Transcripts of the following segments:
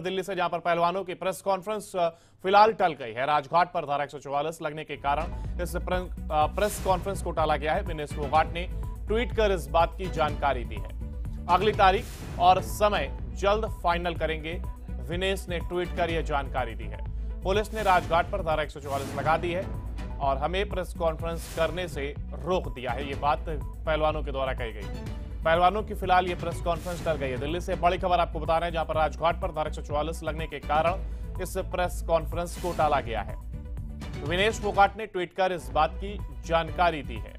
दिल्ली से, जहां पर पहलवानों की प्रेस कॉन्फ्रेंस फिलहाल टल गई है। राजघाट पर धारा 144 लगने के कारण इस प्रेस कॉन्फ्रेंस को टाला गया है। विनेश फोगाट ने ट्वीट कर इस बात की जानकारी दी है। अगली तारीख और समय जल्द फाइनल करेंगे, विनेश ने ट्वीट कर यह जानकारी दी है। पुलिस ने राजघाट पर धारा 144 लगा दी है और हमें प्रेस कॉन्फ्रेंस करने से रोक दिया है। ये बात पहलवानों के द्वारा कही गई। पहलवानों की फिलहाल ये प्रेस कॉन्फ्रेंस टल गई है। दिल्ली से बड़ी खबर आपको बता रहे हैं, जहां पर राजघाट पर धारा 144 लगने के कारण इस प्रेस कॉन्फ्रेंस को टाला गया है। विनेश फोगाट ने ट्वीट कर इस बात की जानकारी दी है।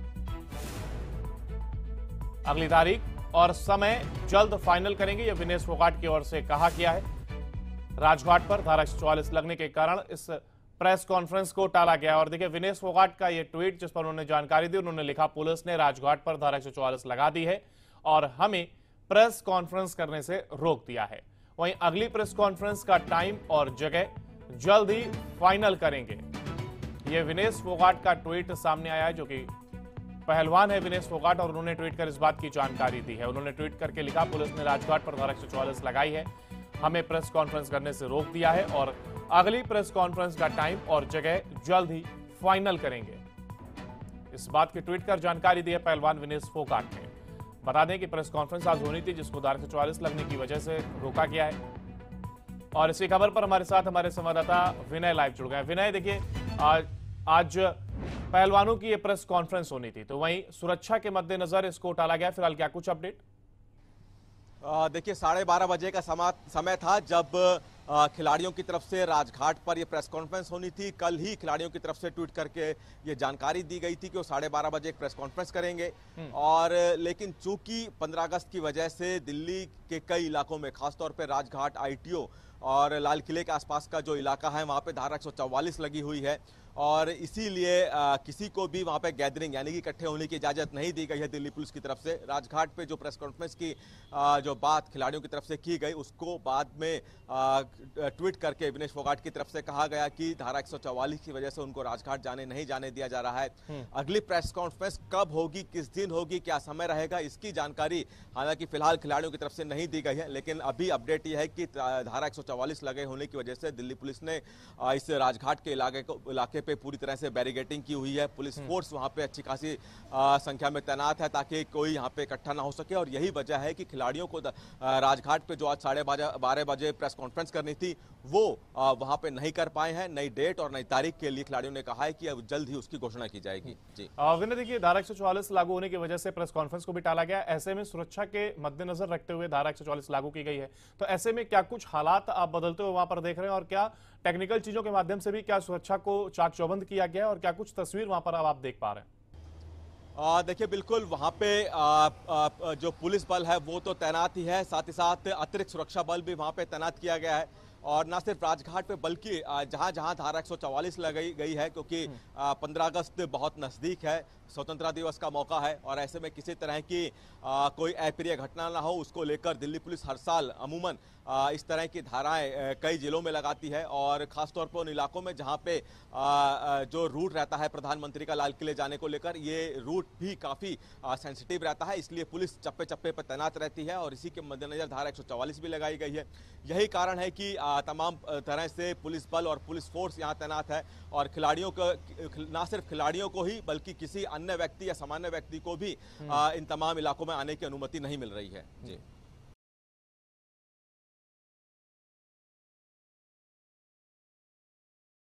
अगली तारीख और समय जल्द फाइनल करेंगे, यह विनेश फोगाट की ओर से कहा गया है। राजघाट पर धारा 144 लगने के कारण इस प्रेस कॉन्फ्रेंस को टाला गया। और देखिए विनेश फोगाट का यह ट्वीट जिस पर उन्होंने जानकारी दी, उन्होंने लिखा, पुलिस ने राजघाट पर धारा 144 लगा दी है और हमें प्रेस कॉन्फ्रेंस करने से रोक दिया है। वहीं अगली प्रेस कॉन्फ्रेंस का टाइम और जगह जल्द ही फाइनल करेंगे। यह विनेश फोगाट का ट्वीट सामने आया है, जो कि पहलवान है विनेश फोगाट, और उन्होंने ट्वीट कर इस बात की जानकारी दी है। उन्होंने ट्वीट करके लिखा, पुलिस ने राजघाट पर धारा 144 लगाई है, हमें प्रेस कॉन्फ्रेंस करने से रोक दिया है और अगली प्रेस कॉन्फ्रेंस का टाइम और जगह जल्द ही फाइनल करेंगे। इस बात की ट्वीट कर जानकारी दी है पहलवान विनेश फोगाट ने। बता दें कि प्रेस कॉन्फ्रेंस आज होनी थी, जिसको धारा 144 लगने की वजह से रोका गया है। और इसी खबर पर हमारे साथ हमारे संवाददाता विनय लाइव जुड़ गए। विनय, देखिए आज पहलवानों की ये प्रेस कॉन्फ्रेंस होनी थी, तो वहीं सुरक्षा के मद्देनजर इसको टाला गया। फिलहाल क्या कुछ अपडेट? देखिए 12:30 बजे का समय था जब खिलाड़ियों की तरफ से राजघाट पर यह प्रेस कॉन्फ्रेंस होनी थी। कल ही खिलाड़ियों की तरफ से ट्वीट करके ये जानकारी दी गई थी कि वो 12:30 बजे एक प्रेस कॉन्फ्रेंस करेंगे। और लेकिन चूंकि 15 अगस्त की वजह से दिल्ली के कई इलाकों में, खासतौर पर राजघाट, ITO और लाल किले के आसपास का जो इलाका है, वहाँ पे धारा 144 लगी हुई है और इसीलिए किसी को भी वहाँ पे गैदरिंग यानी कि इकट्ठे होने की इजाज़त नहीं दी गई है दिल्ली पुलिस की तरफ से। राजघाट पे जो प्रेस कॉन्फ्रेंस की जो बात खिलाड़ियों की तरफ से की गई, उसको बाद में ट्वीट करके विनेश फोगाट की तरफ से कहा गया कि धारा 144 की वजह से उनको राजघाट नहीं जाने दिया जा रहा है। अगली प्रेस कॉन्फ्रेंस कब होगी, किस दिन होगी, क्या समय रहेगा, इसकी जानकारी हालांकि फिलहाल खिलाड़ियों की तरफ से नहीं दी गई है। लेकिन अभी अपडेट यह है कि धारा 144 लगे होने की वजह से दिल्ली पुलिस ने इस राजघाट के इलाके पे पूरी तरह से बैरिकेडिंग की हुई है। पुलिस फोर्स वहां पे अच्छी खासी संख्या में तैनात है ताकि कोई यहां पे इकट्ठा ना हो सके। और यही वजह है कि खिलाड़ियों को राजघाट पे जो आज 12:30 बजे प्रेस कॉन्फ्रेंस करनी थी, वो वहां पे नहीं कर पाए हैं। नई डेट और नई तारीख के लिए खिलाड़ियों ने कहा है कि अब जल्द ही उसकी घोषणा की जाएगी। जी विनय, देखिए धारा 144 लागू होने की वजह से प्रेस कॉन्फ्रेंस को भी टाला गया। ऐसे में सुरक्षा के मद्देनजर रखते हुए धारा 144 लागू की गई है, तो ऐसे में क्या कुछ हालात आप बदलते हुए वहां पर देख रहे हैं और क्या टेक्निकल चीजों के माध्यम से भी क्या सुरक्षा को चाक चौबंद किया गया है और क्या कुछ तस्वीर वहां पर अब आप देख पा रहे हैं? देखिए बिल्कुल वहाँ पे जो पुलिस बल है वो तो तैनात ही है, साथ ही साथ अतिरिक्त सुरक्षा बल भी वहाँ पे तैनात किया गया है। और न सिर्फ राजघाट पे बल्कि जहाँ जहाँ धारा 144 लगाई गई है, क्योंकि 15 अगस्त बहुत नज़दीक है, स्वतंत्रता दिवस का मौका है और ऐसे में किसी तरह की कोई अप्रिय घटना ना हो, उसको लेकर दिल्ली पुलिस हर साल अमूमन इस तरह की धाराएं कई जिलों में लगाती है। और खासतौर पर उन इलाकों में जहां पे जो रूट रहता है प्रधानमंत्री का लाल किले जाने को लेकर, ये रूट भी काफ़ी सेंसिटिव रहता है, इसलिए पुलिस चप्पे चप्पे पर तैनात रहती है और इसी के मद्देनजर धारा 144 भी लगाई गई है। यही कारण है कि तमाम तरह से पुलिस बल और पुलिस फोर्स यहाँ तैनात है और खिलाड़ियों को, न सिर्फ खिलाड़ियों को ही बल्कि किसी अन्य व्यक्ति या सामान्य व्यक्ति को भी इन तमाम इलाकों में आने की अनुमति नहीं मिल रही है। जी